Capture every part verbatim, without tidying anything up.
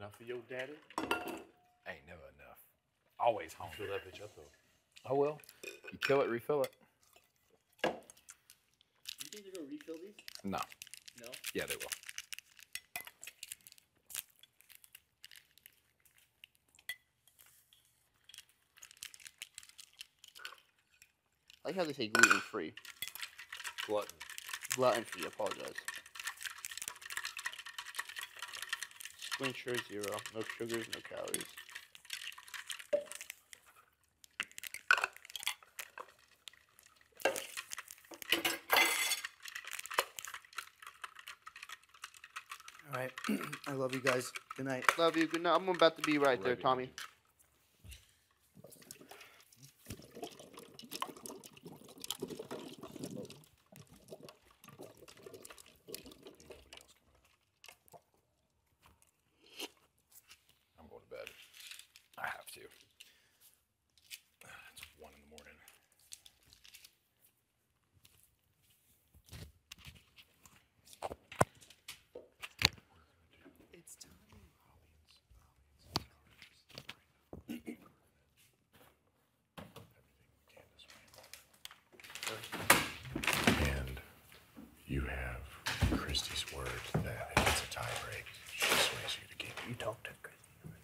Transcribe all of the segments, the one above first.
Enough for your daddy? Ain't never enough. Always hungry. Fill that bitch up though. Oh well. You kill it, refill it. Do you think they're gonna refill these? No. No? Yeah, they will. I like how they say gluten free. Glutton. Gluten free, I apologize. Screen share zero. No sugars, no calories. All right. I love you guys. Good night. Love you. Good night. I'm about to be right there, Tommy. I'm going to bed. I have to. It's one in the morning. It's time. And you have Christy's word that if it's a tie break, she swears you to keep it. You talk to Christy.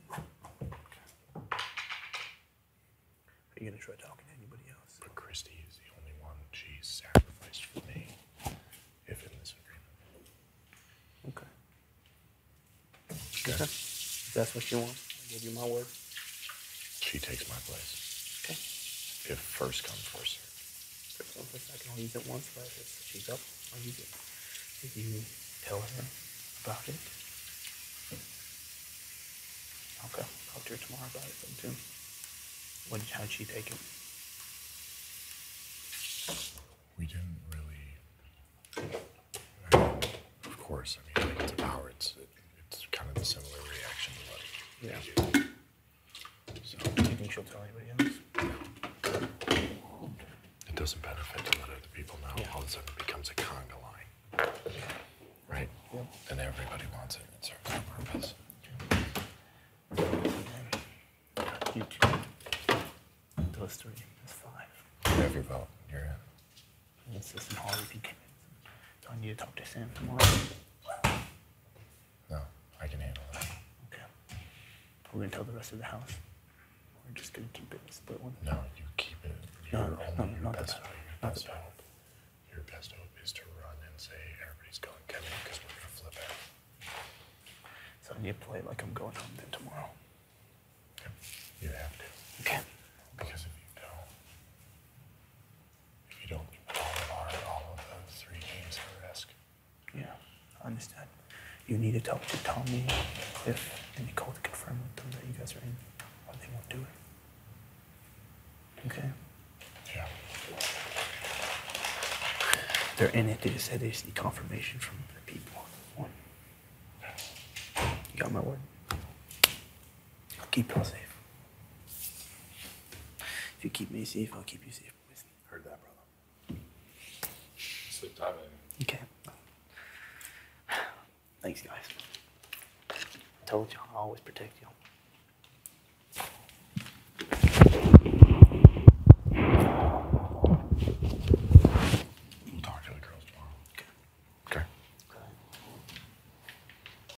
Are you gonna try talking to anybody else? But Christy is the only one she's sacrificed for me, if in this agreement. Okay. Okay. Okay. If that's what you want, I'll give you my word. She takes my place. Okay. If first come, first serve. First one, first, I can only use it once, but if she's up, I'll use it. Did you tell her about it? Okay. Talk to her tomorrow about it then too. What, how'd she take it? We didn't really. I mean, of course, I mean, like, it's a power. It's it, it's kind of the similar reaction to what Yeah. we do. So Do you think she'll tell anybody else? it doesn't benefit to let other people know. Yeah. All of a sudden, it becomes a conga line, right? Yeah. And everybody wants it. It serves no purpose. You two. Those three. That's five. You have your vote. You're in. Let's listen to Harvey P. Do I need to talk to Sam tomorrow? No, I can handle that. Okay. We're gonna tell the rest of the house. We're just gonna keep it a split one. No, you keep it. No, Your no, only no, your not the best, battle. your Not the best battle. hope. Your best hope is to run and say everybody's going Kevin because we're gonna flip it. So I need to play like I'm going home then tomorrow. Okay. You have to. Okay. Because if you don't, if you don't, you put all of our, all of those three games at risk. Yeah, I understand. You need to talk to Tommy, Cliff, and Nicole to confirm with them that you guys are in, or they won't do it. Okay? Yeah. They're in it. They just said they just need confirmation from the people. You got my word? I'll keep y'all safe. If you keep me safe, I'll keep you safe, boys. Heard that, brother. Sleep tight, man. Okay. Thanks, guys. I told you I'll always protect you.